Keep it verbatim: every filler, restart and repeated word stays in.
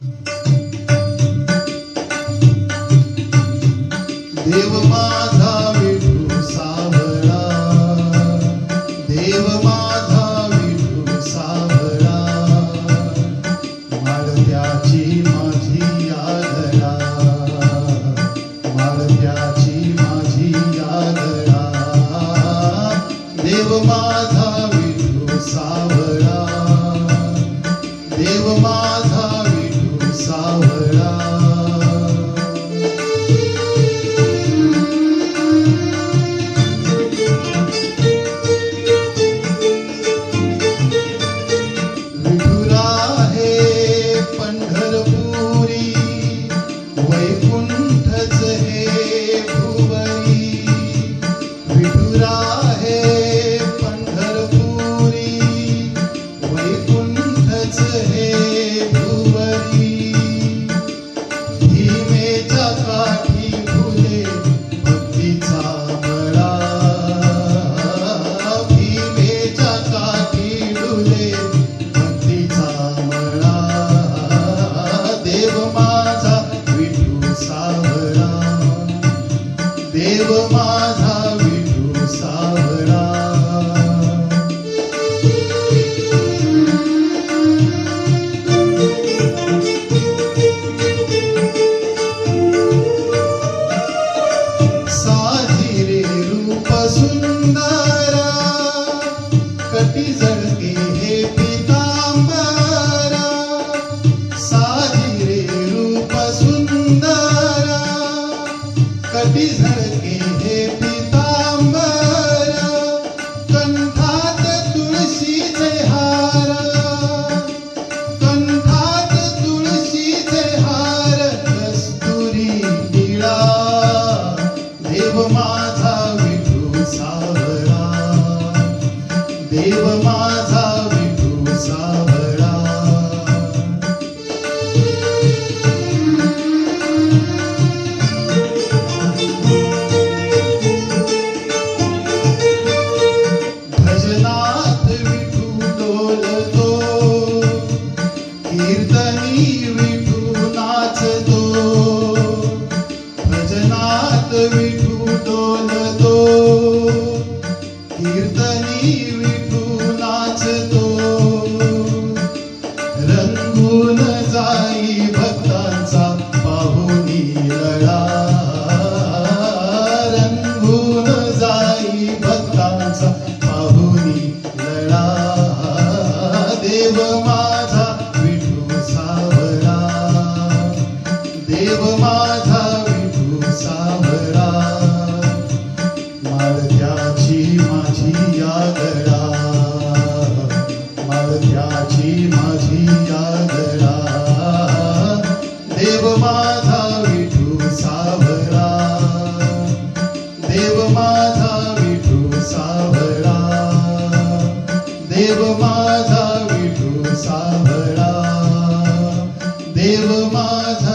देव माझा विठू सावळा, देव माझा विठू सावळा, माळत्याची माझी आदळा, माळत्याची माझी आदळा, देव माझा विठू सावळा, देव माझा विठू सावळा. वैकुंठच हे भुवरी, विठुरा हे पंढरपुरी, वैकुंठच हे भुवरी, भीमेच्या काठी फुले भक्तीचा मळा, भीमेच्या काठी डुले भक्तीचा मळा, देव माझा सावळा, देव माझा विठू सावळा. साजिरे रूप सुंदरा, कटी झळके हे पितांबरा, साजिरे रूप सुंदरा, कटी झळके हे पितांबरा, कंठात तुळशीचे हार, कंठात तुळशीचे हार, कस्तुरी टिळा, देव माझा विठू सावळा, देव माझा विठू सावळा. भजनात विठू डोलतो, कीर्तनी विठू नाचतो, भजनात विठू डोलतो, कीर्तनी विठू नाचतो, रंगून जाई भक्तांचा पाहुणी लळा, रंगून जाई भक्तांचा पाहुणी लळा, देव माझा विठू सावळा, देव माझा विठू सावळा, माळत्याची माझी आदळा, माळत्याची माझी आदळा, देव माझा विठू सावळा, देव माझा विठू सावळा, देव माझा विठू सावळा, देव माझा